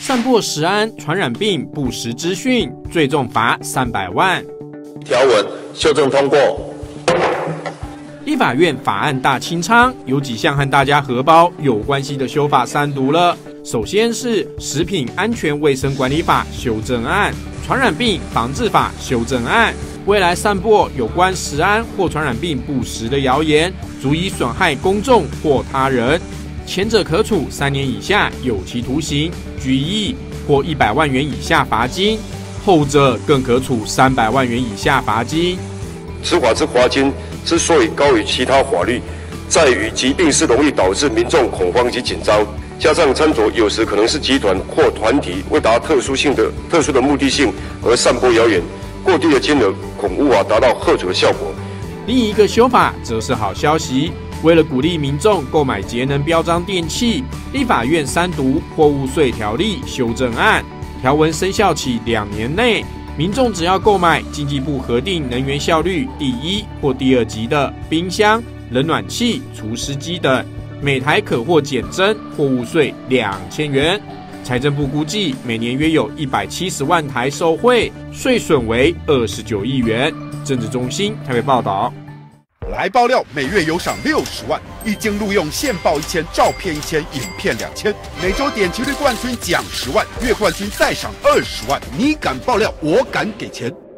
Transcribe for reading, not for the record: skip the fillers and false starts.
散播食安传染病不实资讯，最重罚300万。 条文修正通过。 立法院法案大清仓，有几项和大家荷包有关系的修法三读了。首先是食品安全卫生管理法修正案、传染病防治法修正案。未来散播有关食安或传染病不实的谣言，足以损害公众或他人，前者可处3年以下有期徒刑、拘役或100万元以下罚金，后者更可处300万元以下罚金。 此法之罚金之所以高于其他法律，在于疾病是容易导致民众恐慌及紧张，加上参酌有时可能是集团或团体为达特殊的目的性而散播谣言，过低的金额恐无法达到吓阻的效果。 另一个修法则是好消息，为了鼓励民众购买节能标章电器，立法院三读货物税条例修正案，条文生效期2年内，民众只要购买经济部核定能源效率第1或第2级的冰箱、冷暖气、除湿机等，每台可获减征货物税2000元。财政部估计每年约有170万台受惠，税损为29亿元。政治中心台北报道。 来爆料，每月有赏60万，一经录用现报1000，照片1000，影片2000，每周点击率冠军奖10万，月冠军再赏20万。你敢爆料，我敢给钱。